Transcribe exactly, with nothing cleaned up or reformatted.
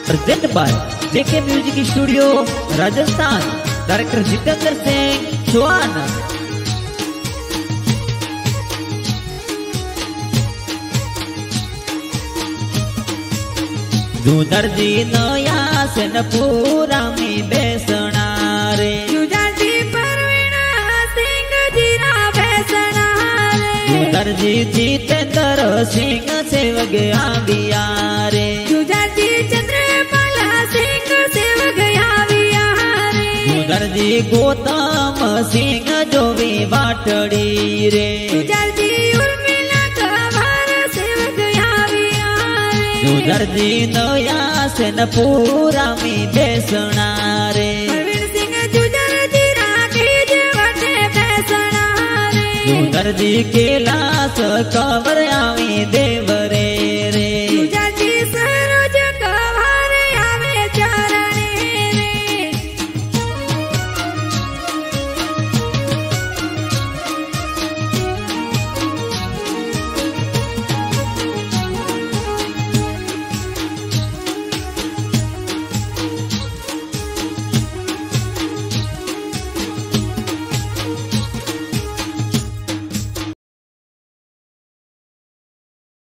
Present by JK music studio Rajasthan. Director Jitendra Singh Chauhan. जुदर जी नया सेन पूरा में बेसना रे। जुदर जी परवीना सिंह जीरा बेसना रे। जुदर जी जितेंद्र सिंह सेवक आविया रे। जुदर जी चंद्रमाला सिंह सेवक आविया रे। जुदर जी गौतम सिंह जो भी बाटड़ी रे। जुदर जी उर्मिला कवार सेवक आविया रे। जुदर जी नया सेन पूरा में बेसना रे। प्रवीण सिंह जुदर जी राखी जवटे बेसना रे। जुदर जी कैलाश कवर आवी